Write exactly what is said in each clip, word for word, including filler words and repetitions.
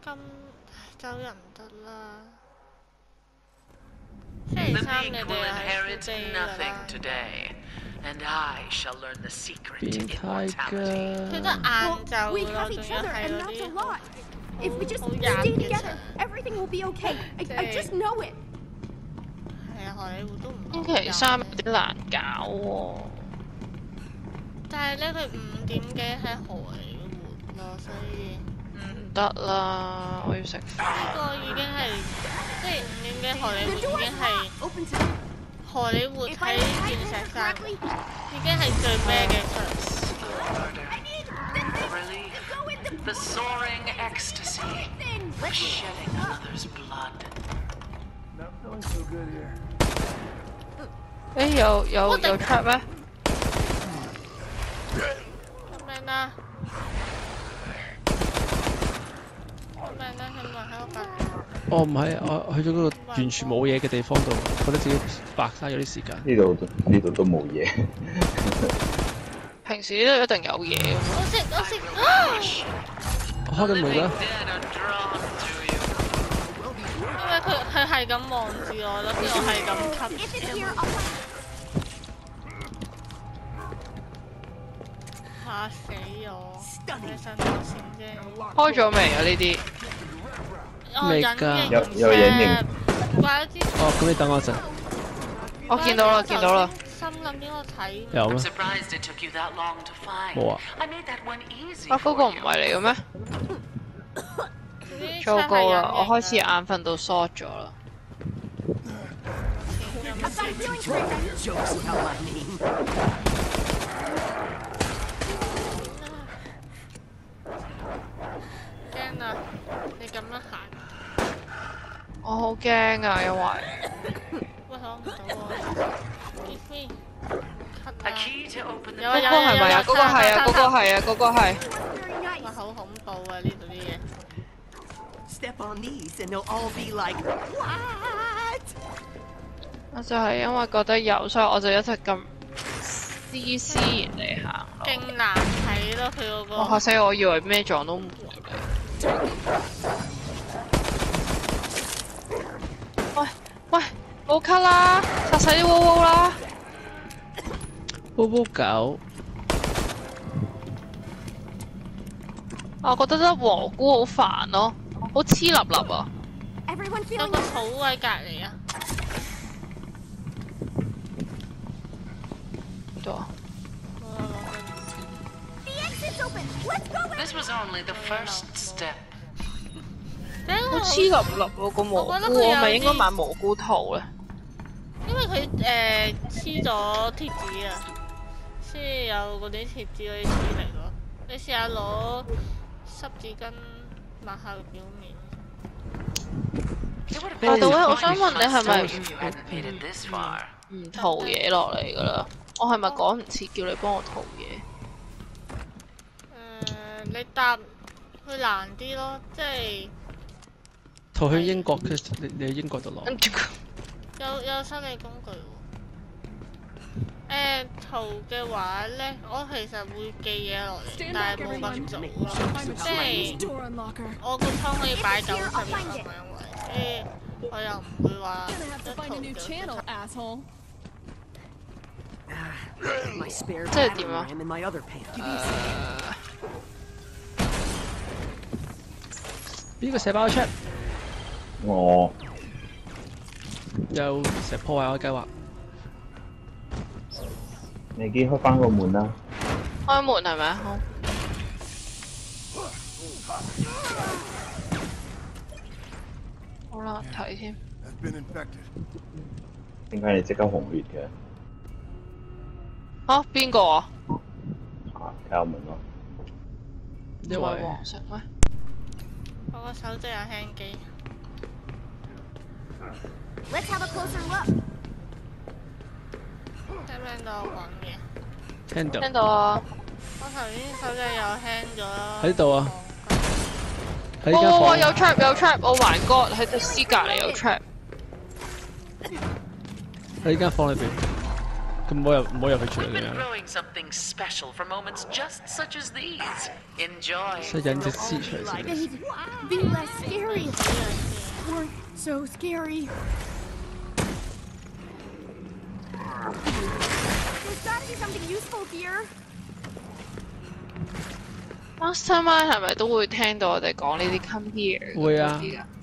咁走人唔得啦。星期三你哋係飛㗎啦。 And I shall learn the secret to 變態 immortality. 佢得晏晝 We 咯， have 仲 each 要 other 係 and 嗰 that's a 啲 lot. If we just 好 stay 廿嘅 together, 場。 everything will be okay. I, I just know it. 係啊，荷里活都唔星期三有啲難搞喎。 但係咧，佢五點幾喺荷里活咯，所以唔得啦，我要食飯。 呢個已經係即係五點幾荷里活 The 已 door's 經係 not open to me. 荷里活 If 喺 I 鑽 type 石 this 山 correctly, 已經係最咩嘅場。 I need the Relief, go in the the soaring ecstasy, thing. of shedding another's blood. Not feeling so good here. 誒有有有 trap 咩？ 咁樣啦，咁樣啦，係咪喺度白？ 我唔係，我去咗嗰個完全冇嘢嘅地方度，覺得自己白嘥咗啲時間。 呢度呢度都冇嘢。 平時呢度一定有嘢㗎嘛。 我識我識， 我開緊門啦。 Dead are drawn to you. 因為佢佢係咁望住我咯，跟住我係咁 If 吸 it's here, I'll find. 嚇死我！你信我先啫。 開咗未啊？呢啲哦， 未隱㗎形有有隱形石，怪之哦，咁你等我一陣。 我見到啦，見到啦。 心諗點我睇？ 有 I'm 咩？ surprised it took you that long to find. 冇啊。 I made that one easy 啊，嗰 for 個唔 you. 係嚟嘅咩？糟糕啦！我開始眼瞓到 short 咗啦。 I've got a feeling for it. Jokes about my name. 驚啊！你咁樣行， 我好驚啊，因為喂，攞唔到喎。Give me， A key to open the 有嗰有個係咪啊？嗰個係啊，嗰個係啊，嗰個係。 Very 哇， nice. 好恐怖啊！呢度啲嘢。 Step on these and they'll all be like, what? 我就係因為覺得有，所以我就一直咁斯斯然地行咯。 勁難睇咯，佢嗰個。 我嚇死我！以為咩撞到門嚟。喂喂，冇咳啦，殺死啲烏烏啦！ 波波狗， 我覺得得蘑菇好煩咯，好黐立立啊！ Everyone 有 feeling 個草位隔離啊！ 度啊！ the exit's open. Let's go. This was only the first step. 好黐立立喎個蘑菇， 我覺得佢有啲我咪應該買蘑菇套咧。 因為佢誒黐咗貼紙啊，先至有嗰啲貼紙嗰啲黐力咯。你試下攞濕紙巾抹下個表面。 It would have by the been way， a 我想問你係咪 if you hadn't made it this far. 唔塗嘢落嚟㗎啦？我係咪趕唔切叫你幫我塗嘢？ 誒，你搭會難啲咯，即係逃去英國嘅，你你喺英國度攞。 有有生理工具喎。誒圖嘅話咧，我其實會寄嘢落嚟，但係冇咁做咯。即係我個倉可以擺九十日啊嘛，因為誒我又唔會話一圖就。 My spare 即係 battering 點啊？ ram in my other pants. 邊個射爆 check？ 我又成日破壞我計劃。 你機開翻個門啦。 開門係咪？好。好啦，睇先。 Has been infected. 點解你即刻紅血嘅？ 嚇邊個啊？ 啊，敲門咯。 唔係黃色咩？ 我個手掣有輕機。 Let's have a closer look. 聽唔聽到我講嘢？ 聽到。 聽到啊！ 我頭先手掣又輕咗。 喺度啊！喺哇哇哇！ 間房。 有 trap 有 trap！Oh my god！喺隻屍隔離有 trap。 喺呢間房裏邊。 咁唔好入唔好入去住 We've 嚟 been 嘅。 growing something special for moments just such as these. Enjoy. 所以引隻屍出嚟先。 They'd be less scary. Weren't so scary. There's gotta be something useful here. Mastermind 係咪都會聽到我哋講呢啲 come here？ 會啊。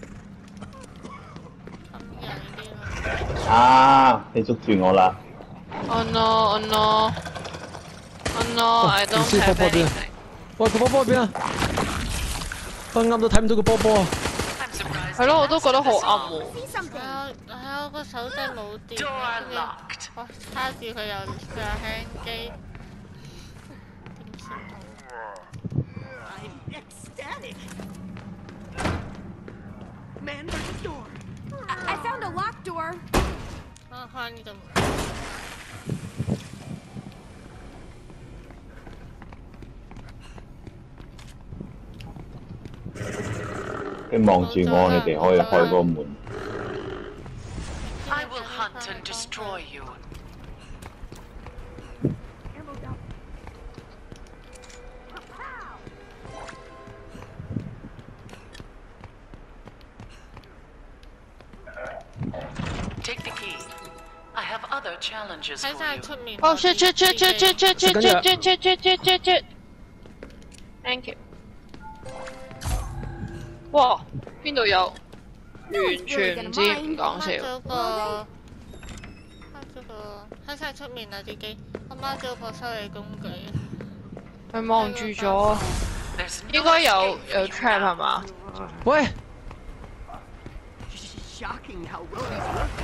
啊！你捉住我啦！ Oh no! Oh no! Oh no! I don't have anything. 喂，個波波喺邊啊？我啱到睇唔到個波波啊！ 係咯，我都覺得好暗喎。 係啊，我個手掣冇電，跟住我叉住佢又佢又輕機，點算好 I'm ecstatic. Man, there's a door. I, I found a locked door. 啊，開呢度門。 佢望住我，你哋可以開嗰個門。 I will hunt and destroy you. Take the key. I have other challenges 喺 for 晒 you. 出面。 哦 shit shit shit shit shit shit shit shit shit shit shit shit shit shit. Thank you. 哇，邊度有？完全唔知，唔講笑。 咗個，開咗個，喺晒出面啊！啲機，我掹咗個修理工具。 佢望住咗，應該有有 trap 係嘛？ 喂！ Shocking how well these work.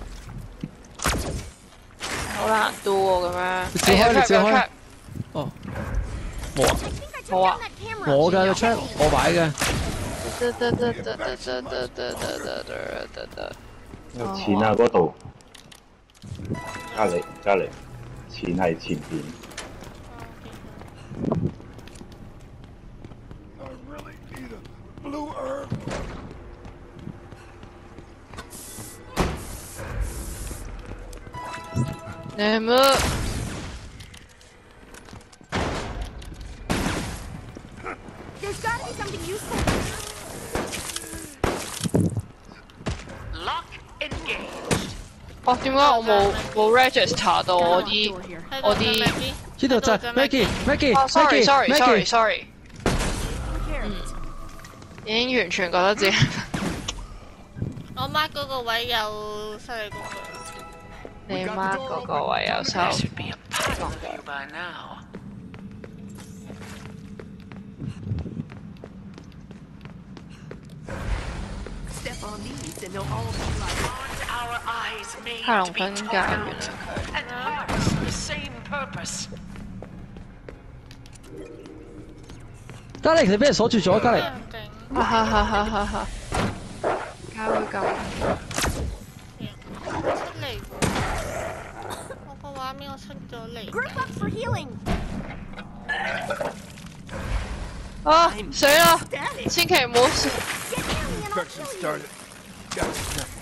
好難 do 喎咁樣。 你照開，你照開。哦，冇啊， 冇啊， 我㗎個 trap，我擺嘅。 得得得得得得得得得得得得。 有錢啊嗰度，隔離隔離，錢係前邊。 I really need a blue herb. 你們 There's gotta be something useful. Lock engaged. 哦，點解我冇冇 register 到我啲我啲？ 呢度就係 Maggie，Maggie， 哦，sorry sorry sorry Maggie，Maggie。 sorry。嗯，已經完全覺得自己。 我 mark 嗰個位有修理工具。 你 mark 嗰個位有收。 There should be a path for you by now. Step on these and they'll all be like. Aren't our eyes made 太 to 陽 be 分界 torn 原 out? 來。 And hearts the same purpose. 嘉玲，你俾人鎖住咗，嘉玲。 哈哈哈哈哈哈！點解會咁？ 出嚟喎！我個畫面我出咗嚟。 Group up for healing. 啊！死啦！千祈唔好死。 Get near me and I'll Infection kill you. started. Gotta be careful.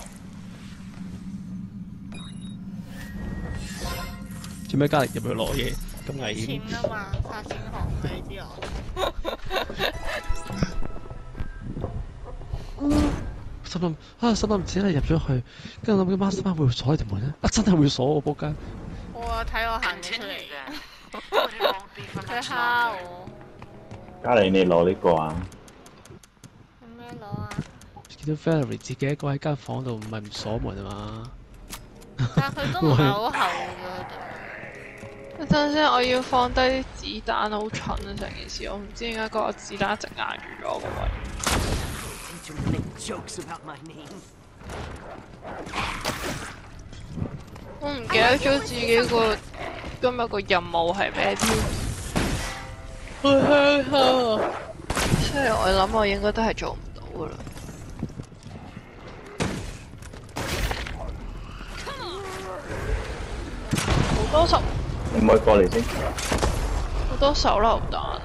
做咩嘉玲入去攞嘢咁危險？ 錢啊嘛，殺錢行你知我。 心諗啊，心諗只係入咗去，跟住諗緊 Mastermind 會鎖呢條門咧，啊真係會鎖我仆街！ 我啊睇我行咗出 Continue 嚟， then. But it won't be for 佢 much 蝦 longer. 我。 嘉玲，你攞呢個啊？ 有咩攞啊？ 見到 Valerie 自己一個喺間房度，唔係唔鎖門啊嘛？ 但係佢都唔係好厚嘅。 等陣先，我要放低啲子彈，好蠢啊！成件事，我唔知點解嗰個子彈一直壓住咗我個位。 To make jokes about my name. 我唔記得咗自己個今日個任務係咩添。好香啊！雖然我諗我應該都係做唔到噶啦。好多手， 你唔可以過嚟先。 好多手榴彈啊！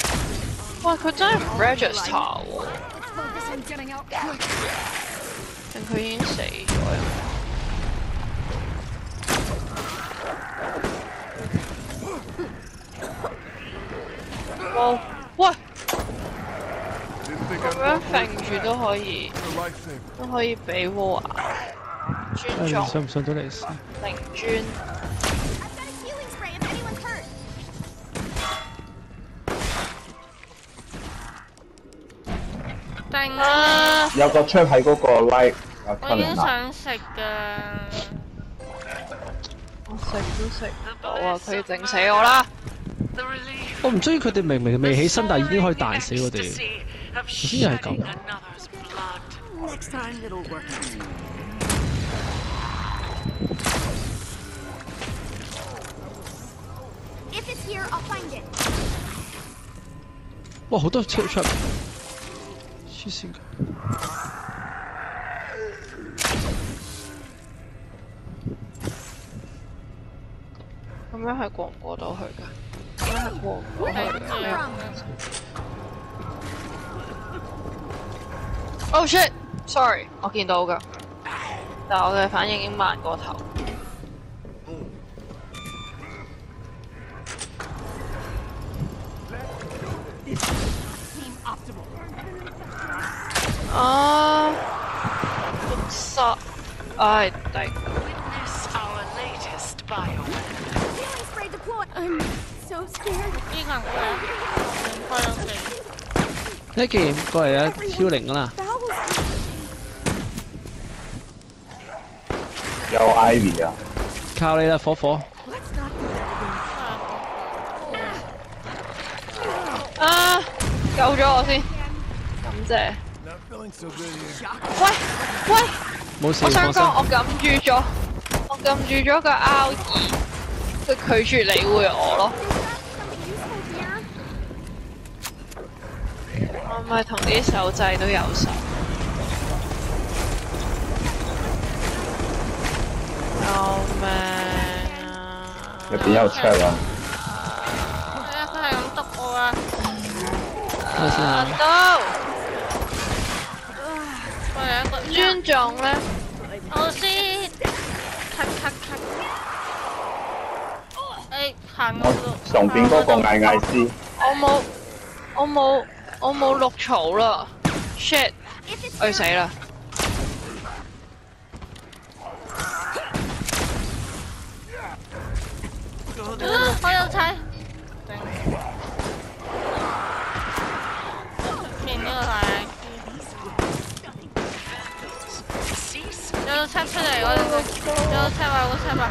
哇！佢真係唔 register 喎。 Let's focus on getting out quick. 定佢已經死咗呀？哇！喂！咁樣揈住都可以，都可以俾喎啊！尊重。 上唔上到嚟先？ 零尊。 定啊！ 有個 trap 喺嗰個 like 啊， 我已經想食㗎。 我食都食唔到啊！佢要整死我啦！ 我唔中意佢哋明明未起身，但係已經可以彈死我哋。頭先又係咁。 Next time it'll work. If it's here, I'll find it. 哇！好多 trap trap， 黐線㗎。 咁樣係過唔過到去㗎？咁樣係過唔到去㗎。Oh shit！Sorry， 我見到㗎，但係我嘅反應已經慢過頭。啊！殺！唉，頂！ Healing spray deployed. I'm so scared. 呢個人過嚟，開咗地。 呢件過嚟啊，超靈㗎啦！ 有 Ivy 啊！ 靠你啦，火火！ 啊！救咗我先，感謝。喂喂！ 冇事， 我想放心。 講，我撳住咗，我撳住咗個 R 二，佢拒絕理會我咯。我咪同啲手掣都有手。救命啊！ 入邊有 trap 啊！ 係啊，佢係咁篤我啊！ 啊到！ 過嚟一個尊重咧， 我先咳咳咳。誒，行我度。 上邊嗰個嗌嗌師。 我冇，我冇，我冇綠草啦 ！shit， 我要死啦！ 我有踩。面呢個係。有個車出嚟，我有個有個車位，有個車位。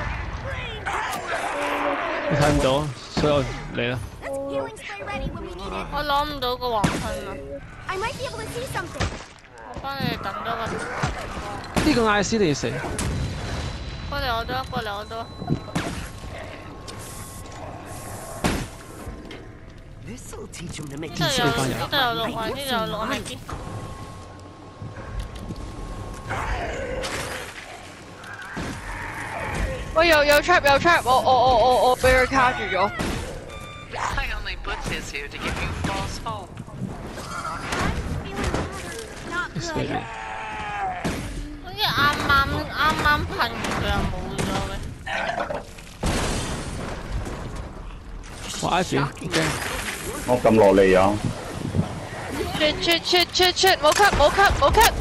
你睇唔到，所以我嚟啦。 我攞唔到個黃噴啊！ I might be able to see something. 我幫你哋等多個。 呢個艾斯你死。 過嚟我多，過嚟我多。 This'll teach him to make 呢度有呢度有六位，呢度有六位邊。 喂，有有 trap 有 trap， 我我我我我俾佢卡住咗。 I only put this here to give you false hope. 好似啱啱啱啱噴完佢又冇咗嘅。 我 Ivy， 驚。 我撳落嚟啊！ shit shit shit shit shit， 冇 cut 冇 cut 冇 cut。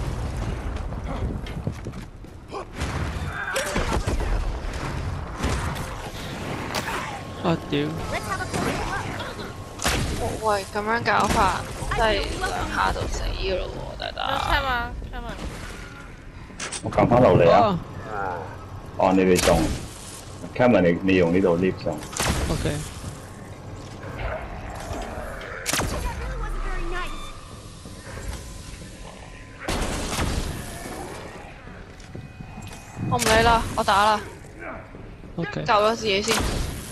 啊屌！ 喂，咁樣搞法真係兩下就死噶咯喎，大大。 有車嘛？車嘛？ 我撳翻落嚟啊！哦，你哋上 ，Cameron 你你用呢度 lift 上。 OK。 我唔理啦，我打啦。 OK。 救咗自己先。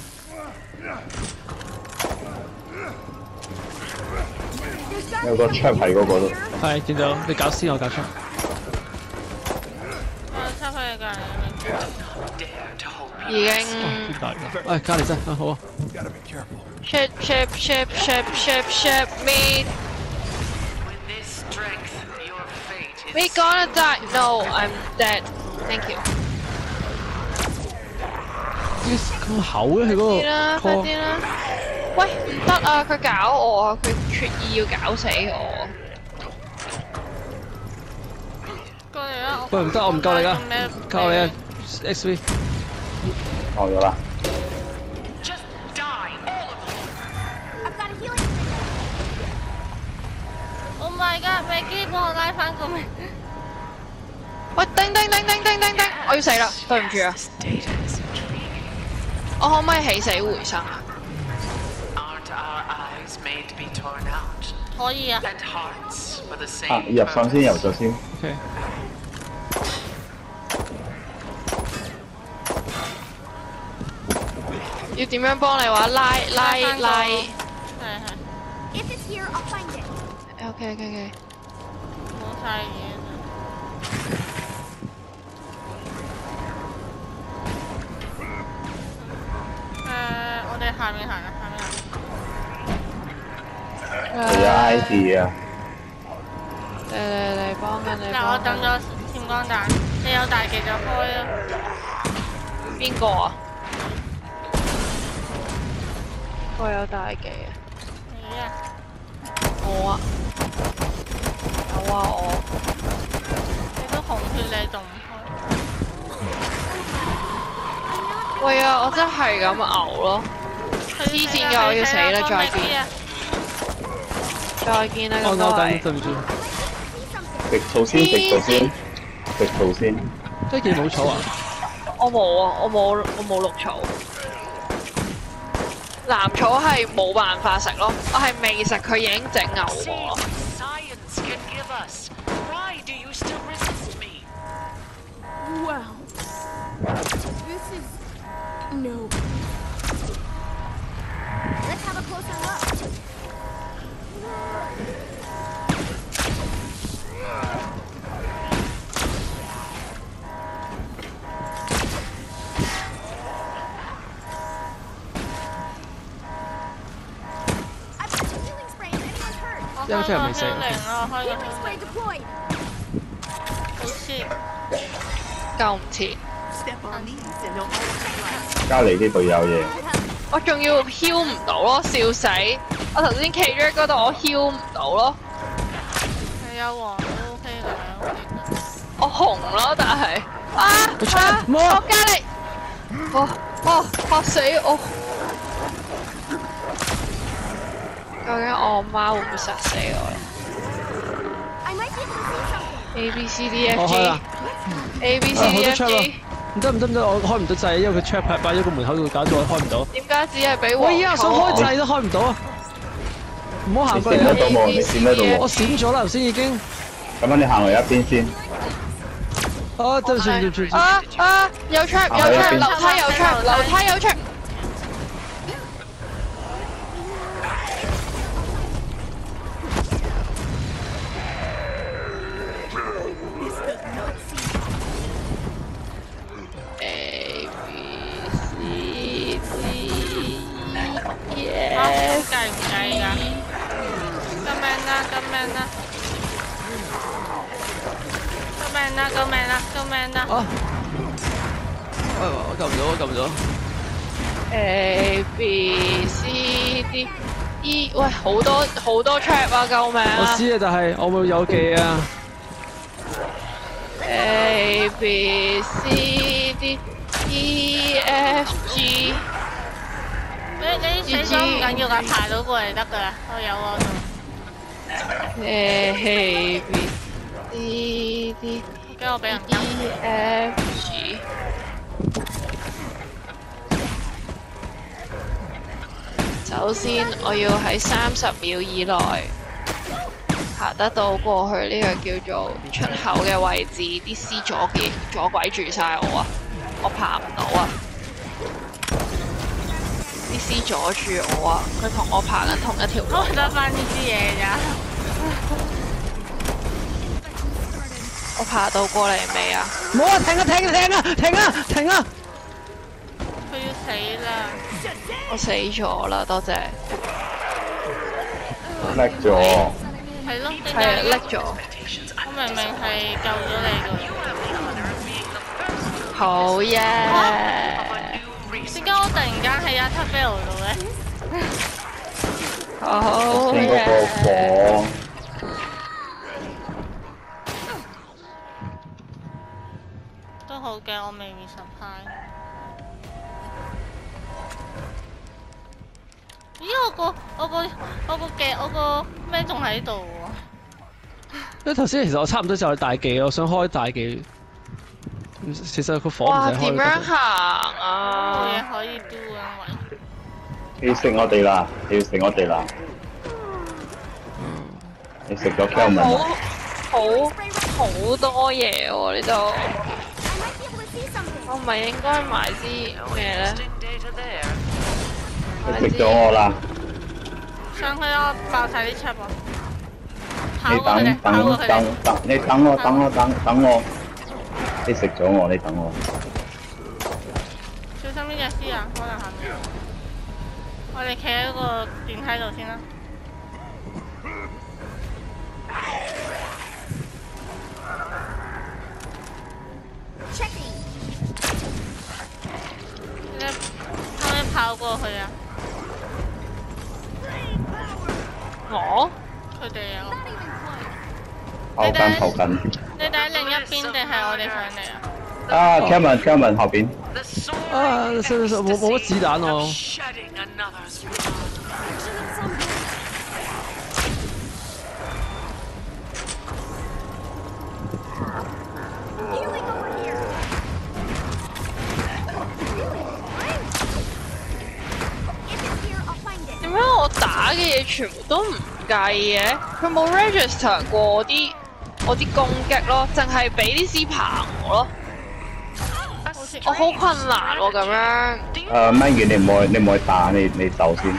有個 trap 喺嗰個度。 係見到，你搞先，我搞出。 我插翻你隔離。 已經。 誒，隔離真啊，好啊。 ship ship ship ship ship ship me。 We gonna die. No, I'm dead. Thank you. 咁厚嘅佢嗰個。 快啲啦！快啲啦！喂，唔得啊！佢搞我啊！佢決意要搞死我。 過嚟啦！ 喂，唔得，我唔救你㗎，救你啊 ！X V。 放咗啦。 Oh my god！飛機幫我拉翻個命。 喂，叮叮叮叮叮叮叮！我要死啦！對唔住啊！我可唔可以起死回生啊？ 可以啊。 啊，入上先，入咗先。 OK。 要點樣幫你話拉拉拉？係係。 If it's here, I'll find it. OK OK OK。 冇晒嘢。 誒，我哋下面行啊，下面行。 你有 I D 啊？ 嚟嚟嚟，幫緊你。 嗱，我等咗閃光彈，你有大技就開啦。 邊個啊？我有大技啊！ 你啊？ 我啊？有啊我。 你都紅血，你仲唔開？ 喂啊！我真係咁嘔咯，黐線嘅我要死啦！再見，再見啦咁多位。 對唔住。 食草先，食草先，食草先。 呢件冇草啊？ 我冇啊！我冇我冇綠草，藍草係冇辦法食咯，我係未食佢已經整嘔我。 Well, this is no. Let's have a closer look. I've got a healing spray. If anyone's hurt. 因為佢未死。 Healing spray deployed. 好似。 救唔切。 加你呢度有嘢。 我仲要heal唔到咯，笑死！我頭先企咗喺嗰度，我heal唔到咯。 你有黃都 OK 㗎， 我紅咯，但係啊啊！我加力！哦哦，嚇死我！究竟我媽會唔會殺死我？A B C D F G A B C D F G 唔得唔得唔得，我開唔到掣，因為佢 trap 擺擺咗個門口度，搞到我開唔到。 點解只係俾我而家想開掣都開唔到啊！唔好行過嚟啊！ 你閃得到喎， 我閃咗啦，頭先已經。 咁樣你行嚟一邊先。 啊，對唔住對唔住。 啊啊！有 trap 有 trap， 樓梯有 trap， 樓梯有 trap。 計唔計㗎？救命啊！救命啊！救命啊！救命啊！救命啊！ 啊！喂，我救唔到，我救唔到。 A B C D E， 喂，好多好多 trap 啊！救命啊！ 我知啊，但係我冇有技啊。 A B C D E F G。 你你死咗唔緊要㗎，爬到過嚟得㗎啦，我有我度。 A B C D， 驚我俾人 E F G。首先，我要喺三十秒以內行得到過去呢個叫做出口嘅位置，啲屍阻嘅阻鬼住晒我啊！我爬唔到啊！ 啲屍阻住我啊！佢同我爬緊同一條路。 我得翻呢啲嘢咋？ 我爬到過嚟未啊？ 冇啊！停啊！停啊！停啊！停啊！停啊！ 佢要死啦！ 我死咗啦！多謝。 叻咗。 係咯， 係啊，叻咗。 我明明係救咗你㗎。 好嘢！ 點解我突然間喺阿塔菲羅度咧？ 好先嗰個火。 都好嘅，我未 resupply。咦？我個我個我個嘅我個咩仲喺度喎？ 因為頭先其實我差唔多就係大技，我想開大技。其實個火唔使開。 點樣行啊？ 冇嘢可以 do 啊，因為。 你要食我哋啦！你要食我哋啦！你食咗 Kelvin 好好好多嘢喎呢度。我唔係應該買啲咩咧？ 你食咗我啦！ 上去啦！爆晒啲車喎！ 你等等等等，你等我等我等等我。你食咗我，你等我。 小心呢隻獅啊！可能下面。我哋企喺個電梯度先啦。你可唔可以跑過去啊？ 我？ 佢哋啊！ 跑緊跑緊。 你哋喺另一邊定係我哋上嚟啊？ 啊 ，Kelvin Kelvin 後邊。 啊，冇冇乜子彈喎。 點解我打嘅嘢全部都唔計嘅？佢冇 register 過我啲我啲攻擊咯，淨係俾啲絲棚我咯。我好困難喎咁樣。 誒 Maggie 你唔好你唔好打，你你走先。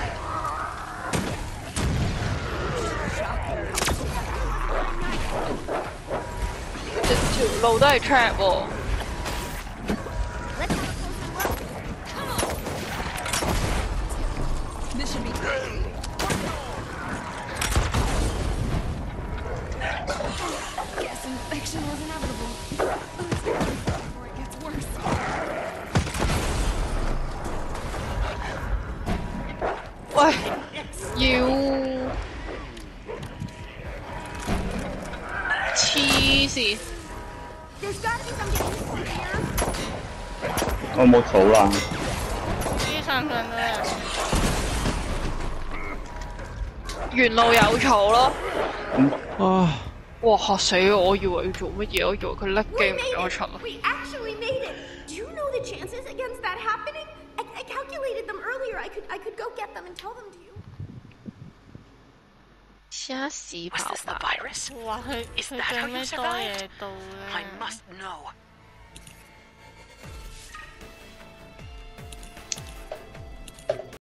條路都係 trap 喎。喂，要黐線！ 我冇草啦。 呢上上到人。 原路有草咯。 嗯。 啊！ 哇嚇死我！我以為要做乜嘢？我以為佢甩機唔俾我出啊！ I calculated them earlier. I could I could go get them and tell them to you. 嚇死跑跑！ 哇！佢佢最尾多嘢到咧。